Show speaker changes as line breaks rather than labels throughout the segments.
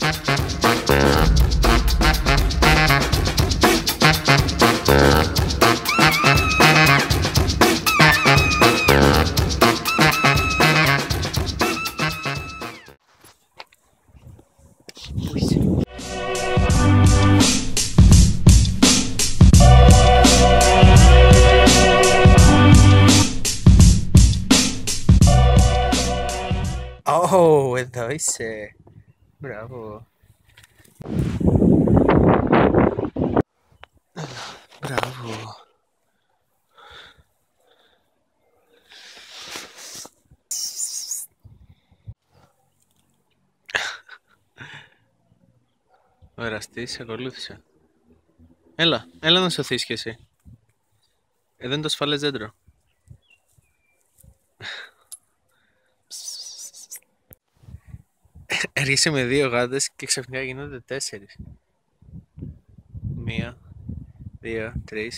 Ω, εδώ είσαι. Μπράβο. Μπράβο. Ο εραστής σε ακολούθησε. Έλα να σωθείς κι εσύ. Εδώ είναι το ασφαλές δέντρο. Έρχεσαι με 2 γάτες και ξαφνικά γίνονται 4. 1, 2, 3.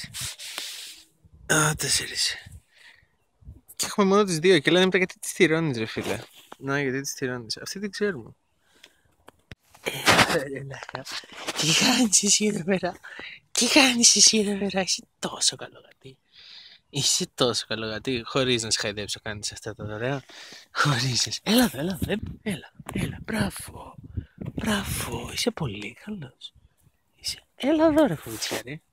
4. Και έχουμε μόνο τις 2 και λένε μετά γιατί τις τυρώνεις ρε φίλε. Να, γιατί τις τυρώνεις. Αυτή την ξέρουμε. Τι κάνεις εσύ εδώ πέρα. Τι κάνεις εσύ εδώ πέρα. Είσαι τόσο καλό γατί. Είσαι τόσο καλό γατί. Χωρίς να σε χαϊδέψω κάνεις αυτά τα ωραία. Χωρίς. Έλα εδώ. Έλα. Μπράβο. Μπράβο. Είσαι πολύ καλός. Έλα εδώ ρε φοβητσιάρη.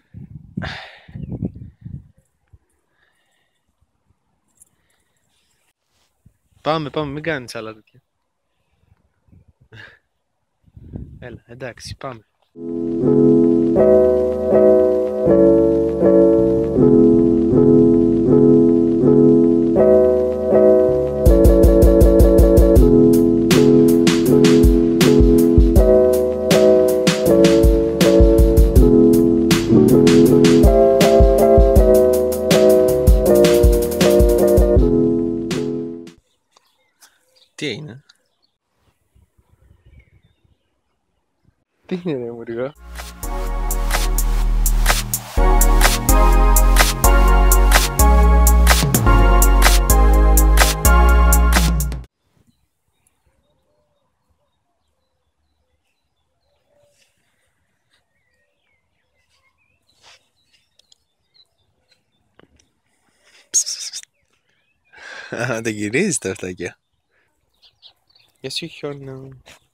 Πάμε, μην κάνεις άλλα τέτοια. Έλα, εντάξει, πάμε. Τι είναι? Τι είναι ρε μωρίγα? Τα γυρίζεις τα αυτάκια. Γεια σου χιόνα.